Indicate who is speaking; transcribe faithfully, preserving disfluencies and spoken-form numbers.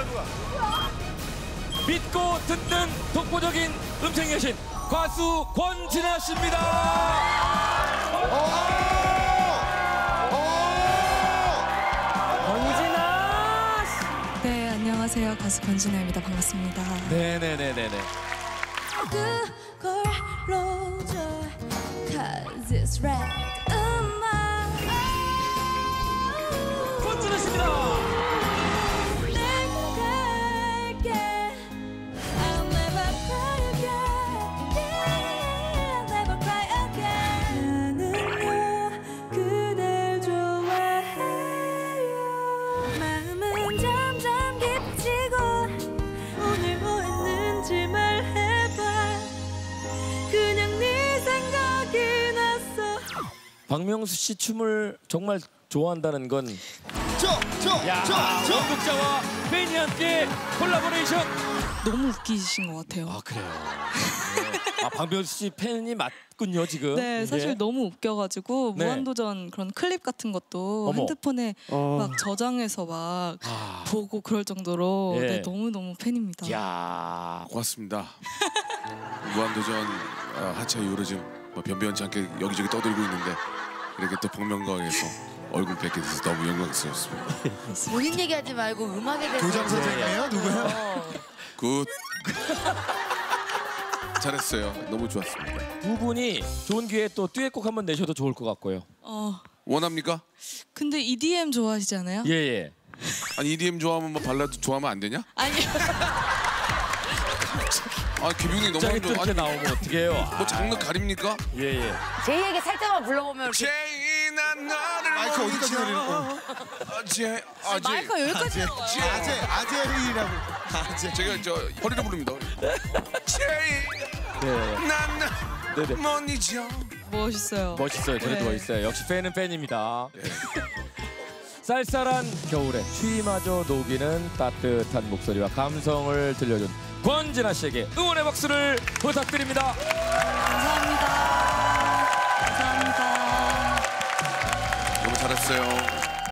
Speaker 1: 믿고 듣는 독보적인 음색 여신 가수 권진아 씨입니다.
Speaker 2: 권진아 씨.
Speaker 3: 네, 안녕하세요. 가수 권진아입니다. 반갑습니다.
Speaker 1: 네네네네네.
Speaker 3: 그걸로 줘, 'cause it's red. 음악.
Speaker 1: 권진아 씨입니다. 박명수 씨 춤을 정말 좋아한다는 건
Speaker 4: 저저저저
Speaker 1: 원곡자와 팬이 함께 콜라보레이션.
Speaker 3: 너무 웃기신 것 같아요.
Speaker 1: 아 그래요. 네. 아 박명수 씨 팬이 맞군요 지금.
Speaker 3: 네, 사실
Speaker 1: 네.
Speaker 3: 너무 웃겨가지고
Speaker 1: 네.
Speaker 3: 무한도전 그런 클립 같은 것도
Speaker 1: 어머.
Speaker 3: 핸드폰에
Speaker 4: 어.
Speaker 3: 막 저장해서 막
Speaker 1: 아.
Speaker 3: 보고 그럴 정도로
Speaker 1: 예.
Speaker 3: 네, 너무 너무 팬입니다.
Speaker 1: 야.
Speaker 4: 고맙습니다. 무한도전 어, 하차 이후로 지금 뭐 변변치 않게 여기저기 떠들고 있는데 이렇게 또 복면가왕에서 얼굴 뵙게 돼서 너무 영광스럽습니다.
Speaker 5: 본인 얘기하지 말고 음악에 대해서.
Speaker 6: 교장 선생님이에요? 누구요?
Speaker 4: 굿. 잘했어요. 너무 좋았습니다.
Speaker 1: 두 분이 좋은 기회에 또 듀엣곡 한번 내셔도 좋을 것 같고요.
Speaker 3: 어,
Speaker 4: 원합니까?
Speaker 3: 근데 이디엠 좋아하시잖아요?
Speaker 1: 예 예.
Speaker 4: 아니 이디엠 좋아하면 뭐 발라드 좋아하면 안 되냐?
Speaker 3: 아니요.
Speaker 4: 아 개빈이 너무
Speaker 1: 갑자기
Speaker 4: 안
Speaker 1: 또
Speaker 4: 좋아.
Speaker 1: 이렇게
Speaker 4: 아니,
Speaker 1: 나오면 어떡해요?
Speaker 4: 뭐 장르 가립니까?
Speaker 1: 예 예.
Speaker 5: 제이에게 살짝만 불러보면.
Speaker 4: 제이난 너를
Speaker 6: 마이크 어디까지 내리는 거?
Speaker 4: 아제 아제
Speaker 5: 마이크 여기까지.
Speaker 6: 아재 아재이라고. 아재.
Speaker 4: 제가 저 허리를 부릅니다. 제이
Speaker 1: 네. 네네.
Speaker 4: 난못 잊어.
Speaker 3: 멋있어요.
Speaker 1: 멋있어요. 저래도
Speaker 3: 네.
Speaker 1: 멋있어요. 역시 팬은 팬입니다. 쌀쌀한 겨울에 추위마저 녹이는 따뜻한 목소리와 감성을 들려준 권진아 씨에게 응원의 박수를 부탁드립니다.
Speaker 3: 감사합니다. 감사합니다.
Speaker 4: 너무 잘했어요.